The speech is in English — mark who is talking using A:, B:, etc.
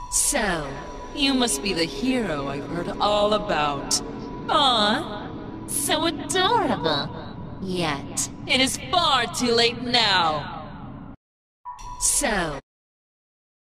A: So, you must be the hero I've heard all about. Aw, so adorable. Yet, it is far too late now. So,